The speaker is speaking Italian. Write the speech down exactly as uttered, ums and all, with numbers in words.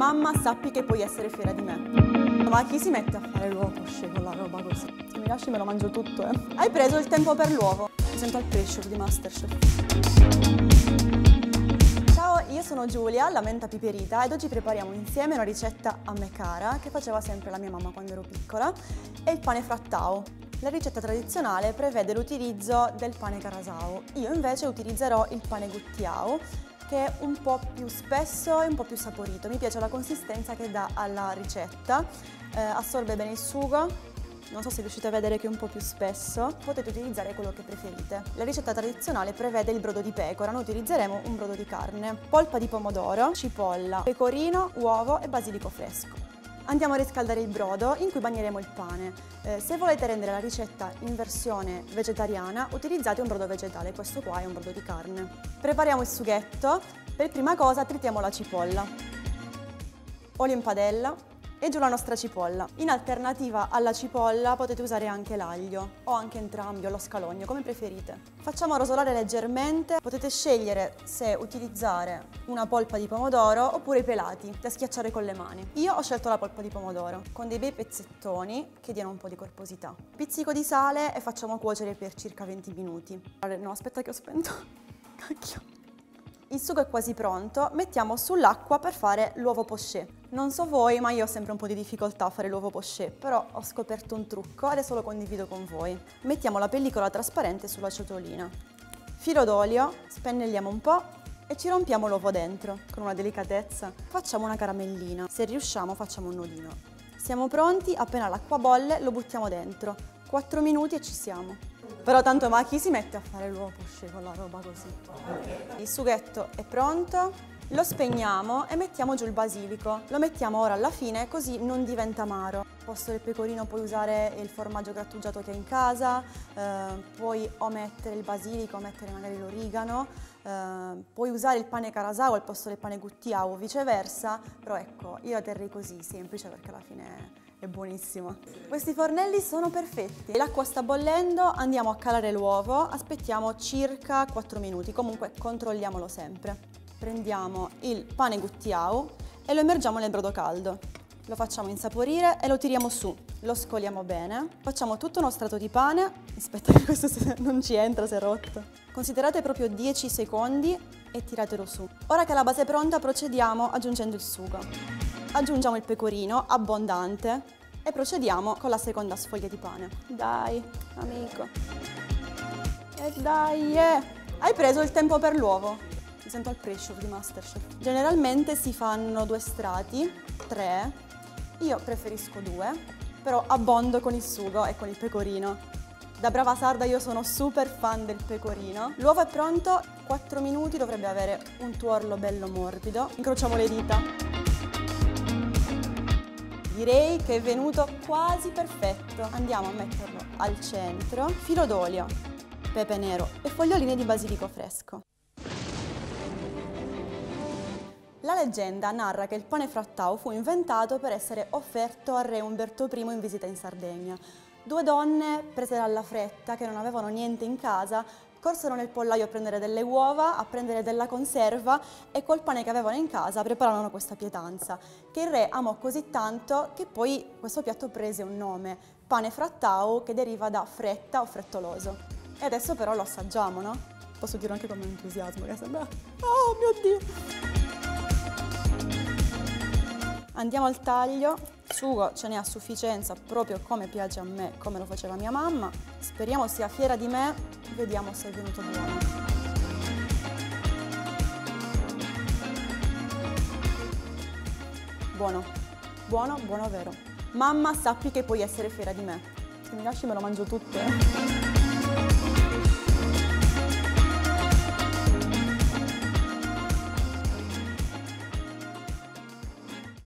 Mamma, sappi che puoi essere fiera di me. Ma chi si mette a fare l'uovo poché con la roba così? Se mi lasci me lo mangio tutto, eh. Hai preso il tempo per l'uovo? Mi sento al pressure di Masterchef. Ciao, io sono Giulia, la menta piperita, ed oggi prepariamo insieme una ricetta a me cara che faceva sempre la mia mamma quando ero piccola, è il pane frattao. La ricetta tradizionale prevede l'utilizzo del pane carasau. Io invece utilizzerò il pane guttiao, che è un po' più spesso e un po' più saporito. Mi piace la consistenza che dà alla ricetta, eh, assorbe bene il sugo. Non so se riuscite a vedere che è un po' più spesso, potete utilizzare quello che preferite. La ricetta tradizionale prevede il brodo di pecora, noi utilizzeremo un brodo di carne, polpa di pomodoro, cipolla, pecorino, uovo e basilico fresco. Andiamo a riscaldare il brodo in cui bagneremo il pane. Eh, se volete rendere la ricetta in versione vegetariana, utilizzate un brodo vegetale, questo qua è un brodo di carne. Prepariamo il sughetto. Per prima cosa tritiamo la cipolla. Olio in padella e giù la nostra cipolla. In alternativa alla cipolla potete usare anche l'aglio o anche entrambi o lo scalogno, come preferite. Facciamo rosolare leggermente, potete scegliere se utilizzare una polpa di pomodoro oppure i pelati da schiacciare con le mani. Io ho scelto la polpa di pomodoro con dei bei pezzettoni che diano un po' di corposità. Pizzico di sale e facciamo cuocere per circa venti minuti. No, aspetta che ho spento. Cacchio. Il sugo è quasi pronto, mettiamo sull'acqua per fare l'uovo poché. Non so voi, ma io ho sempre un po' di difficoltà a fare l'uovo poché, però ho scoperto un trucco, adesso lo condivido con voi. Mettiamo la pellicola trasparente sulla ciotolina. Filo d'olio, spennelliamo un po' e ci rompiamo l'uovo dentro, con una delicatezza. Facciamo una caramellina, se riusciamo facciamo un nodino. Siamo pronti, appena l'acqua bolle lo buttiamo dentro. quattro minuti e ci siamo. Però tanto ma chi si mette a fare l'uovo poché con la roba così? Il sughetto è pronto, lo spegniamo e mettiamo giù il basilico. Lo mettiamo ora alla fine così non diventa amaro. Al posto del pecorino puoi usare il formaggio grattugiato che hai in casa, eh, puoi o mettere il basilico o mettere magari l'origano, eh, puoi usare il pane carasau al posto del pane guttiao o viceversa, però ecco, io la terrei così, semplice, perché alla fine è buonissima. Questi fornelli sono perfetti. L'acqua sta bollendo, andiamo a calare l'uovo, aspettiamo circa quattro minuti, comunque controlliamolo sempre. Prendiamo il pane guttiao e lo immergiamo nel brodo caldo. Lo facciamo insaporire e lo tiriamo su, lo scoliamo bene. Facciamo tutto uno strato di pane. Aspetta che questo non ci entra, si è rotto. Considerate proprio dieci secondi e tiratelo su. Ora che la base è pronta procediamo aggiungendo il sugo. Aggiungiamo il pecorino abbondante e procediamo con la seconda sfoglia di pane. Dai, amico. E dai, eh. Hai preso il tempo per l'uovo? Mi sento al pressure di Masterchef. Generalmente si fanno due strati, tre. Io preferisco due, però abbondo con il sugo e con il pecorino. Da brava sarda io sono super fan del pecorino. L'uovo è pronto, quattro minuti, dovrebbe avere un tuorlo bello morbido. Incrociamo le dita. Direi che è venuto quasi perfetto. Andiamo a metterlo al centro. Filo d'olio, pepe nero e foglioline di basilico fresco. La leggenda narra che il pane frattao fu inventato per essere offerto al re Umberto primo in visita in Sardegna. Due donne, prese dalla fretta, che non avevano niente in casa, corsero nel pollaio a prendere delle uova, a prendere della conserva e col pane che avevano in casa prepararono questa pietanza, che il re amò così tanto che poi questo piatto prese un nome, pane frattao, che deriva da fretta o frettoloso. E adesso però lo assaggiamo, no? Posso dire anche con entusiasmo, che sembra... Oh mio Dio! Andiamo al taglio, sugo ce n'è a sufficienza, proprio come piace a me, come lo faceva mia mamma. Speriamo sia fiera di me, vediamo se è venuto buono. Buono, buono, buono vero. Mamma, sappi che puoi essere fiera di me. Se mi lasci me lo mangio tutto, eh.